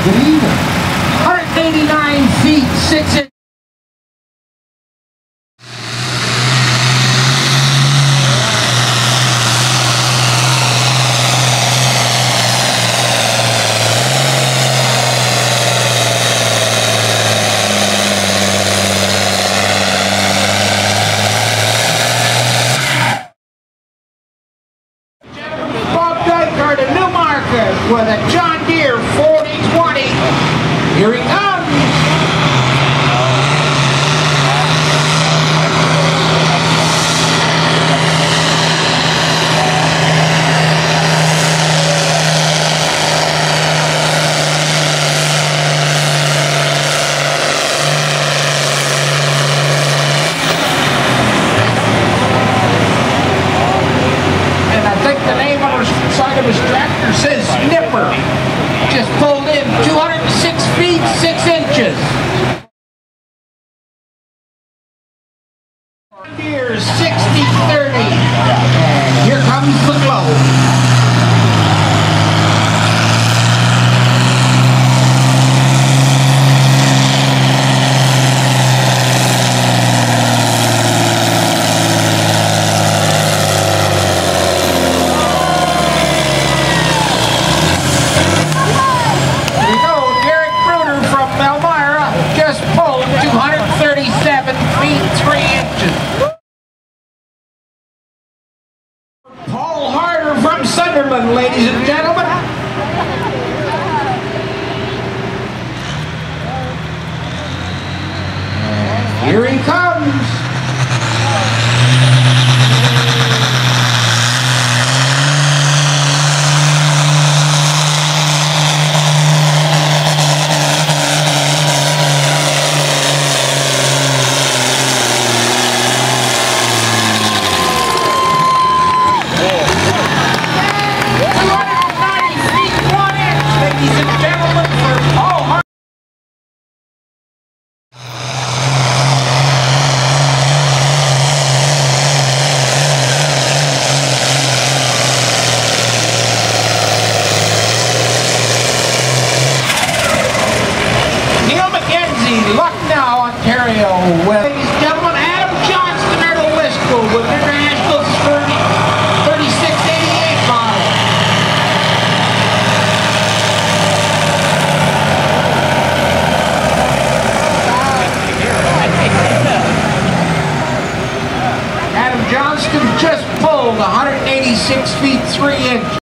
Good evening. 189 feet, 6 inches. Bob Dykert, a new marker with a John Deere 4020. Here he comes. And I think the name on the side of his tractor says Nipper. Just pulled in 206 feet, 6 inches. Here's 60-30. And here comes the glow. Just pulled 237 feet, 3 inches. Paul Harder from Sunderland, ladies and gentlemen. And here he comes. Lucknow, Ontario, with ladies and gentlemen, Adam Johnston at the Wistful with International 3688 model. Adam Johnston just pulled 186 feet 3 inches.